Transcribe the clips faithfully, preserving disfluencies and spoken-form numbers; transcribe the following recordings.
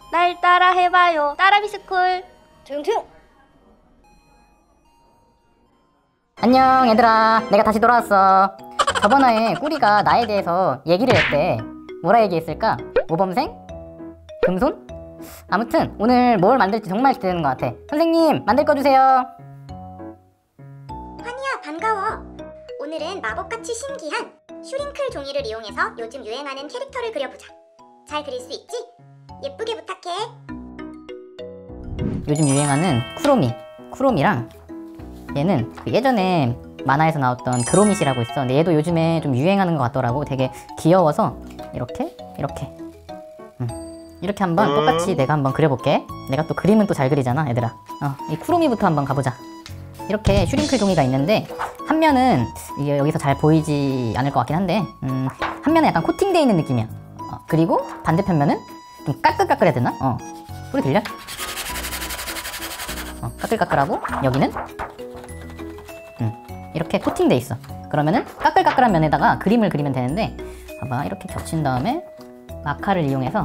날 따라 해봐요. 따라비스쿨. 조용조용. 안녕 얘들아, 내가 다시 돌아왔어. 저번에 꾸리가 나에 대해서 얘기를 했대. 뭐라 얘기했을까? 모범생? 금손? 아무튼 오늘 뭘 만들지 정말 기대되는 것 같아. 선생님, 만들 거 주세요. 환희야, 반가워. 오늘은 마법같이 신기한 슈링클 종이를 이용해서 요즘 유행하는 캐릭터를 그려보자. 잘 그릴 수 있지? 예쁘게 부탁해. 요즘 유행하는 쿠로미, 쿠로미랑 얘는 그 예전에 만화에서 나왔던 그로밋이라고 있어. 근데 얘도 요즘에 좀 유행하는 것 같더라고. 되게 귀여워서 이렇게 이렇게 음. 이렇게 한번 똑같이 내가 한번 그려볼게. 내가 또 그림은 또 잘 그리잖아 얘들아. 어, 이 쿠로미부터 한번 가보자. 이렇게 슈링클 종이가 있는데 한 면은 이게 여기서 잘 보이지 않을 것 같긴 한데 음, 한 면은 약간 코팅되어 있는 느낌이야. 어, 그리고 반대편 면은 좀 까끌까끌해야 되나? 어, 소리 들려? 어, 까끌까끌하고 여기는 음, 이렇게 코팅돼 있어. 그러면은 까끌까끌한 면에다가 그림을 그리면 되는데, 봐봐, 이렇게 겹친 다음에 마카를 이용해서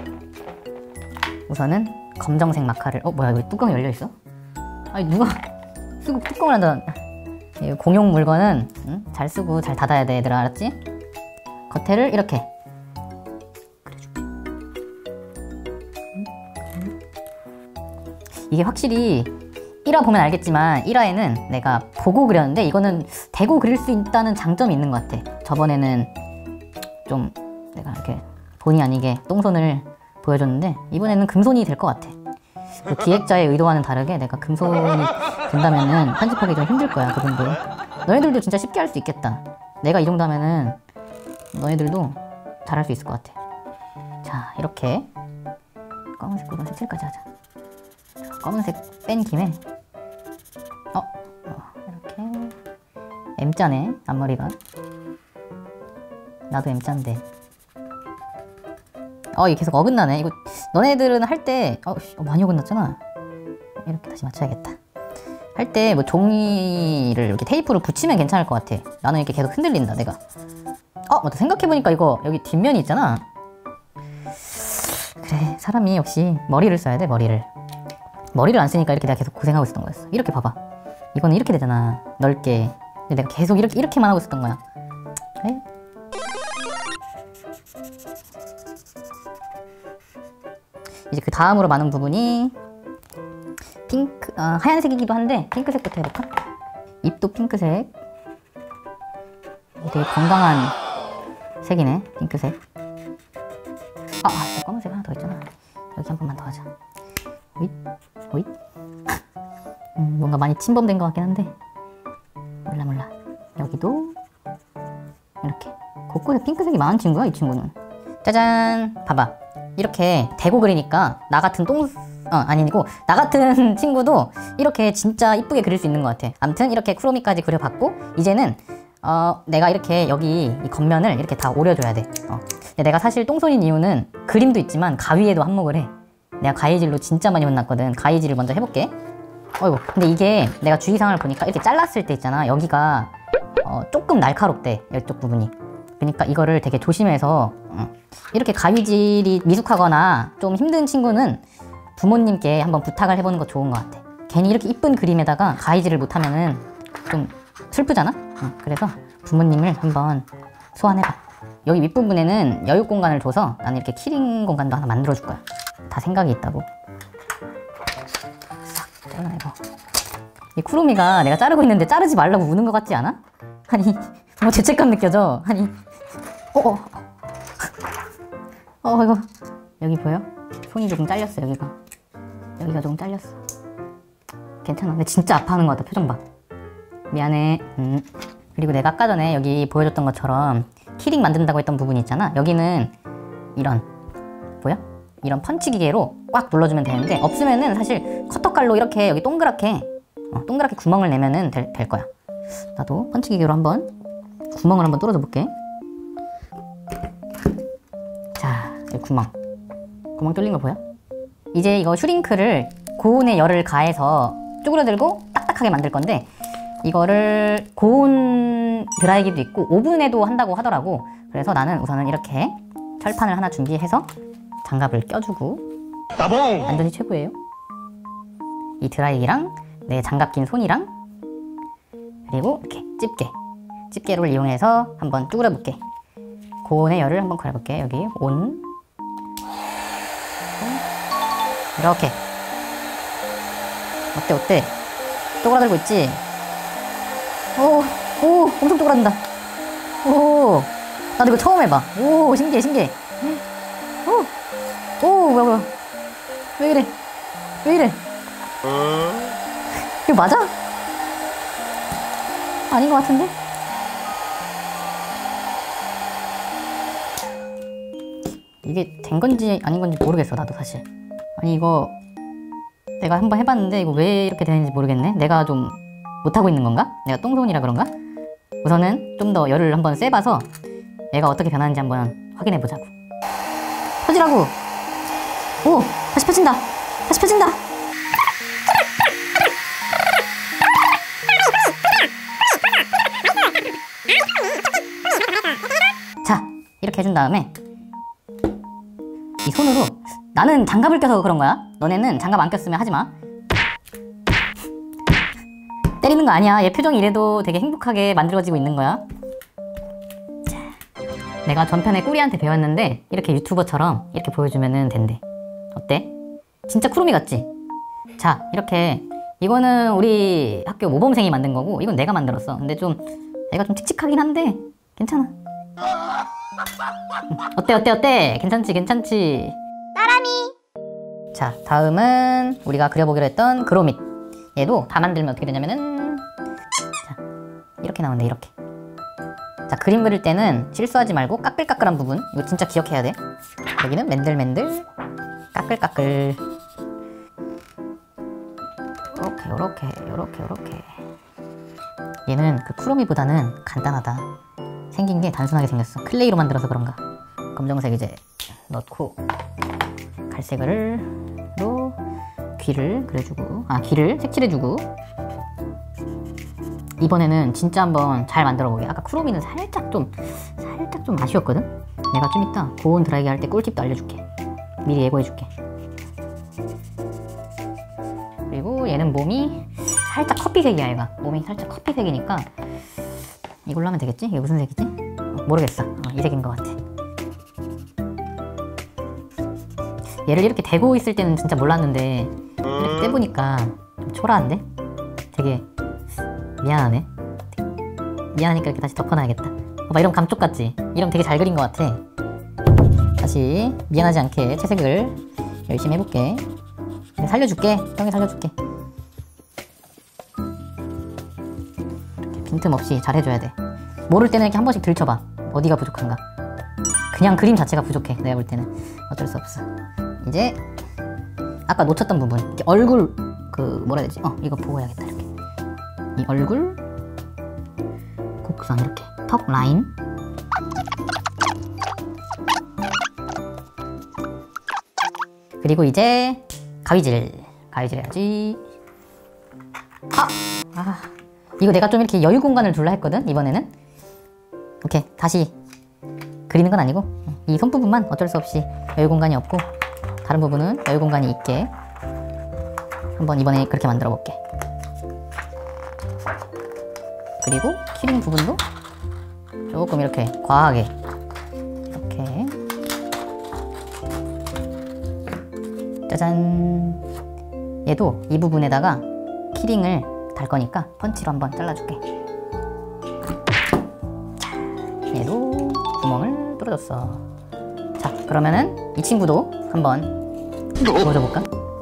우선은 검정색 마카를, 어 뭐야 이거 뚜껑이 열려 있어? 아니 누가 쓰고 뚜껑을 한다. 공용 물건은 응? 잘 쓰고 잘 닫아야 돼 얘들아, 알았지? 겉에를 이렇게 그려줄게. 이게 확실히 일 화 보면 알겠지만 일 화에는 내가 보고 그렸는데 이거는 대고 그릴 수 있다는 장점이 있는 것 같아. 저번에는 좀 내가 이렇게 본의 아니게 똥손을 보여줬는데 이번에는 금손이 될 것 같아. 그 기획자의 의도와는 다르게 내가 금손이 된다면은 편집하기 좀 힘들 거야, 그분도. 너희들도 진짜 쉽게 할 수 있겠다. 내가 이 정도 하면은 너희들도 잘할 수 있을 것 같아. 자, 이렇게 검은색, 검은색 칠까지 하자. 검은색 뺀 김에 어, 어 이렇게 M자네 앞머리가. 나도 M자인데 어 이게 계속 어긋나네. 이거 너네들은 할 때 어, 어, 많이 어긋났잖아. 이렇게 다시 맞춰야겠다. 할 때 뭐 종이를 이렇게 테이프로 붙이면 괜찮을 것 같아. 나는 이렇게 계속 흔들린다 내가. 어 맞다, 생각해보니까 이거 여기 뒷면이 있잖아. 그래, 사람이 역시 머리를 써야 돼. 머리를 머리를 안 쓰니까 이렇게 내가 계속 고생하고 있었던 거였어. 이렇게 봐봐, 이거는 이렇게 되잖아, 넓게. 근데 내가 계속 이렇게 이렇게만 하고 있었던 거야. 그래? 이제 그 다음으로 많은 부분이 핑크, 아, 하얀색이기도 한데 핑크색부터 해볼까? 입도 핑크색. 되게 건강한 색이네, 핑크색. 아, 아 검은색 하나 더 있잖아. 여기 한 번만 더 하자. 오잇, 오잇. 음, 뭔가 많이 침범된 것 같긴 한데 몰라 몰라. 여기도 이렇게 곳곳에 핑크색이 많은 친구야, 이 친구는. 짜잔, 봐봐. 이렇게 대고 그리니까 나 같은 똥, 어 아니고 나 같은 친구도 이렇게 진짜 이쁘게 그릴 수 있는 것 같아. 아무튼 이렇게 쿠로미까지 그려봤고 이제는 어 내가 이렇게 여기 이 겉면을 이렇게 다 오려줘야 돼. 어. 근데 내가 사실 똥손인 이유는 그림도 있지만 가위에도 한몫을 해. 내가 가위질로 진짜 많이 혼났거든. 가위질을 먼저 해볼게. 어이구, 근데 이게 내가 주의사항을 보니까 이렇게 잘랐을 때 있잖아, 여기가 어, 조금 날카롭대, 이쪽 부분이. 그러니까 이거를 되게 조심해서 어, 이렇게 가위질이 미숙하거나 좀 힘든 친구는 부모님께 한번 부탁을 해보는 거 좋은 것 같아. 괜히 이렇게 이쁜 그림에다가 가위질을 못하면은 좀 슬프잖아? 어, 그래서 부모님을 한번 소환해봐. 여기 윗부분에는 여유 공간을 줘서 나는 이렇게 키링 공간도 하나 만들어줄 거야. 다 생각이 있다고. 싹 잘라내고. 이 쿠로미가 내가 자르고 있는데 자르지 말라고 우는 것 같지 않아? 아니 뭐 죄책감 느껴져. 아니 어어 어, 어, 이거 여기 보여? 손이 조금 잘렸어. 여기가 여기가 조금 잘렸어. 괜찮아. 근데 진짜 아파하는 것 같아. 표정 봐. 미안해. 음. 그리고 내가 아까 전에 여기 보여줬던 것처럼 키링 만든다고 했던 부분이 있잖아. 여기는 이런, 보여? 이런 펀치 기계로 꽉 눌러주면 되는데 없으면은 사실 커터칼로 이렇게 여기 동그랗게 어, 동그랗게 구멍을 내면은 될, 될 거야. 나도 펀치 기계로 한번 구멍을 한번 뚫어줘 볼게. 자, 여기 구멍 구멍 뚫린 거 보여? 이제 이거 슈링크를 고온의 열을 가해서 쪼그려들고 딱딱하게 만들 건데 이거를 고온 드라이기도 있고 오븐에도 한다고 하더라고. 그래서 나는 우선은 이렇게 철판을 하나 준비해서 장갑을 껴주고 따봉! 안전이 최고예요. 이 드라이기랑 내 장갑 낀 손이랑 그리고 이렇게 집게 집게를 이용해서 한번 쭈그려 볼게. 고온의 열을 한번 가려볼게. 여기 온 이렇게 어때 어때? 쪼그라들고 있지? 오, 오 엄청 쪼그라든다. 오 나도 이거 처음 해봐. 오 신기해 신기해. 오, 오 뭐야 뭐야 왜 이래 왜 이래 이거 맞아? 아닌 것 같은데? 이게 된 건지 아닌 건지 모르겠어 나도 사실. 아니 이거 내가 한번 해봤는데 이거 왜 이렇게 되는지 모르겠네. 내가 좀 못하고 있는 건가? 내가 똥손이라 그런가? 우선은 좀 더 열을 한번 쐬봐서 얘가 어떻게 변하는지 한번 확인해보자고. 펴지라고! 오! 다시 펴진다! 다시 펴진다! 자, 이렇게 해준 다음에 이 손으로 나는 장갑을 껴서 그런 거야. 너네는 장갑 안 꼈으면 하지마. 때리는 거 아니야. 얘 표정이 이래도 되게 행복하게 만들어지고 있는 거야. 자, 내가 전편에 꾸리한테 배웠는데 이렇게 유튜버처럼 이렇게 보여주면 된대. 어때? 진짜 쿠루미 같지? 자, 이렇게 이거는 우리 학교 모범생이 만든 거고 이건 내가 만들었어. 근데 좀 얘가 좀 칙칙하긴 한데 괜찮아. 어때 어때 어때? 괜찮지 괜찮지? 따라미. 자, 다음은 우리가 그려보기로 했던 그로밋. 얘도 다 만들면 어떻게 되냐면은 자, 이렇게 나오는데 이렇게. 자, 그림 그릴 때는 실수하지 말고 까끌까끌한 부분 이거 진짜 기억해야 돼. 여기는 맨들맨들 까끌까끌 요렇게 요렇게 요렇게 요렇게. 얘는 그 쿠로미보다는 간단하다. 생긴 게 단순하게 생겼어. 클레이로 만들어서 그런가. 검정색 이제 넣고 갈색으로 귀를 그려주고, 아 귀를 색칠해주고. 이번에는 진짜 한번 잘 만들어보게. 아까 쿠로미는 살짝 좀 살짝 좀 아쉬웠거든. 내가 좀 이따 고온 드라이기 할 때 꿀팁도 알려줄게. 미리 예고해줄게. 그리고 얘는 몸이 살짝 커피색이야. 얘가 몸이 살짝 커피색이니까 이걸로 하면 되겠지? 이게 무슨 색이지? 어, 모르겠어. 어, 이 색인 것 같아. 얘를 이렇게 대고 있을 때는 진짜 몰랐는데 이렇게 떼보니까 좀 초라한데? 되게 미안하네. 미안하니까 이렇게 다시 덮어놔야겠다. 봐봐, 이런 감쪽 같지? 이러면 되게 잘 그린 것 같아. 다시 미안하지 않게 채색을 열심히 해볼게. 살려줄게. 형이 살려줄게. 이렇게 빈틈없이 잘 해줘야 돼. 모를 때는 이렇게 한 번씩 들춰봐. 어디가 부족한가. 그냥 그림 자체가 부족해. 내가 볼 때는 어쩔 수 없어. 이제 아까 놓쳤던 부분, 이렇게 얼굴 그 뭐라 해야 되지? 어 이거 보고 해야겠다. 이렇게 이 얼굴 곡선 이렇게 턱 라인 그리고 이제 가위질 가위질 해야지. 아! 아 이거 내가 좀 이렇게 여유 공간을 둘라 했거든. 이번에는 오케이 다시 그리는 건 아니고 이 손부분만 어쩔 수 없이 여유 공간이 없고 다른 부분은 여유 공간이 있게 한번 이번에 그렇게 만들어 볼게. 그리고 키링 부분도 조금 이렇게 과하게 이렇게 짜잔. 얘도 이 부분에다가 키링을 달 거니까 펀치로 한번 잘라줄게. 자, 얘도 구멍을 뚫어줬어. 자, 그러면은 이 친구도 한번 보여줘볼까?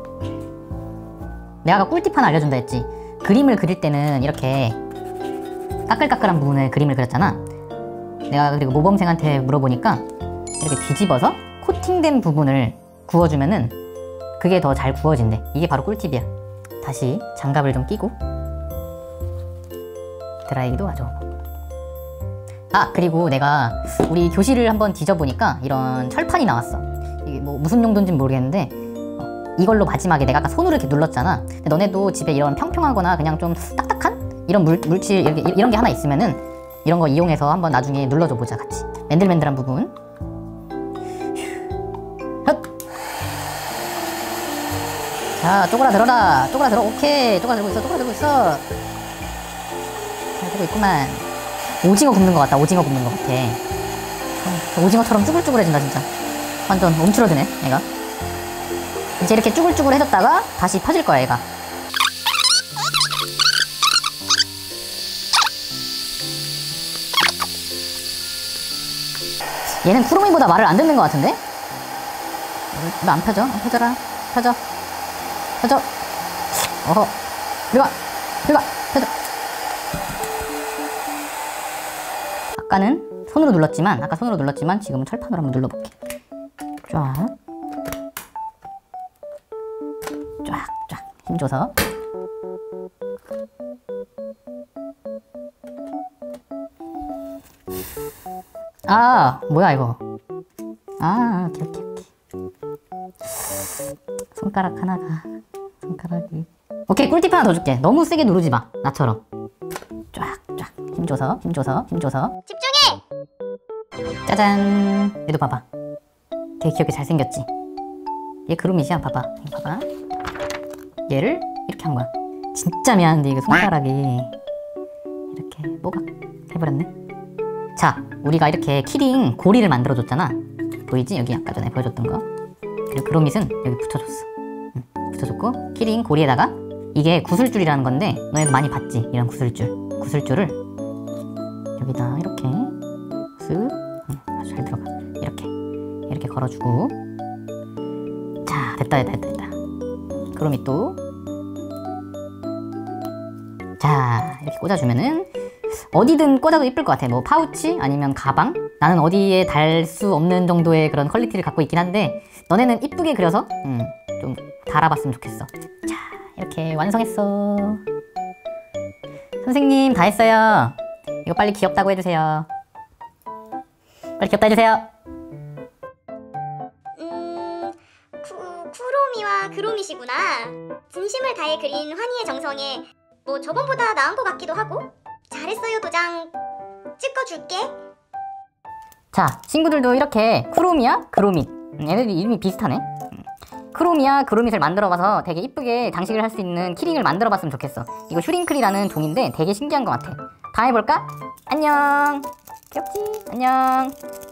내가 아까 꿀팁 하나 알려준다 했지. 그림을 그릴 때는 이렇게 까끌까끌한 부분을 그림을 그렸잖아. 내가 그리고 모범생한테 물어보니까 이렇게 뒤집어서 코팅된 부분을 구워주면은 그게 더 잘 구워진대. 이게 바로 꿀팁이야. 다시 장갑을 좀 끼고 드라이기도 하죠. 아 그리고 내가 우리 교실을 한번 뒤져보니까 이런 철판이 나왔어. 이게 뭐 무슨 용도인지는 모르겠는데 어, 이걸로 마지막에 내가 아까 손으로 이렇게 눌렀잖아. 근데 너네도 집에 이런 평평하거나 그냥 좀 딱딱한 이런 물, 물질 이렇게, 이런 게 하나 있으면은 이런 거 이용해서 한번 나중에 눌러줘 보자 같이. 맨들맨들한 부분. 헙. 자, 쪼그라들어라. 쪼그라들어. 오케이. 쪼그라들고 있어. 쪼그라들고 있어. 잘 되고 있구만. 오징어 굽는 것 같다. 오징어 굽는 것 같아. 어, 오징어처럼 쭈글쭈글해진다 진짜. 완전 움츠러드네 얘가. 이제 이렇게 쭈글쭈글 해졌다가 다시 펴질 거야 얘가. 얘는 쿠로미보다 말을 안 듣는 것 같은데? 왜 안 펴져? 안 펴져라. 펴져. 펴져. 어허. 이리 와. 이리 와. 펴져. 아까는 손으로 눌렀지만, 아까 손으로 눌렀지만 지금은 철판으로 한번 눌러볼게. 쫙. 쫙, 쫙. 힘줘서. 아, 뭐야 이거. 아, 오케이, 오케이, 오케이. 손가락 하나가, 손가락이. 오케이, 꿀팁 하나 더 줄게. 너무 세게 누르지 마. 나처럼. 쫙, 쫙. 힘줘서, 힘줘서, 힘줘서. 집중해! 짜잔. 얘도 봐봐. 되게 귀엽게 잘생겼지? 얘 그루밋이야. 봐봐. 이거 봐봐. 얘를 이렇게 한 거야. 진짜 미안한데 이거 손가락이 이렇게 뽀각 해버렸네. 자, 우리가 이렇게 키링 고리를 만들어줬잖아. 보이지? 여기 아까 전에 보여줬던 거. 그리고 그루밋은 여기 붙여줬어. 응, 붙여줬고 키링 고리에다가 이게 구슬줄이라는 건데 너네도 많이 봤지? 이런 구슬줄. 구슬줄을 여기다 이렇게 쓱, 응, 아주 잘 들어가. 이렇게 이렇게 걸어주고. 자, 됐다 됐다 됐다 됐다. 그루밋도 자, 이렇게 꽂아주면은 어디든 꽂아도 이쁠 것 같아. 뭐 파우치 아니면 가방? 나는 어디에 달 수 없는 정도의 그런 퀄리티를 갖고 있긴 한데 너네는 이쁘게 그려서 음, 좀 달아봤으면 좋겠어. 자, 이렇게 완성했어. 선생님 다 했어요. 이거 빨리 귀엽다고 해주세요. 빨리 귀엽다 해주세요. 음... 쿠... 쿠로미와 그로밋이구나. 진심을 다해 그린 환희의 정성에 뭐 저번보다 나은 것 같기도 하고. 잘했어요 도장. 찍어줄게. 자, 친구들도 이렇게 쿠로미야, 그로밋. 음, 얘네들이 이름이 비슷하네. 음, 쿠로미야, 그로밋을 만들어봐서 되게 이쁘게 장식을 할 수 있는 키링을 만들어봤으면 좋겠어. 이거 슈링클이라는 종인데 되게 신기한 것 같아. 다 해볼까? 안녕. 귀엽지? 안녕.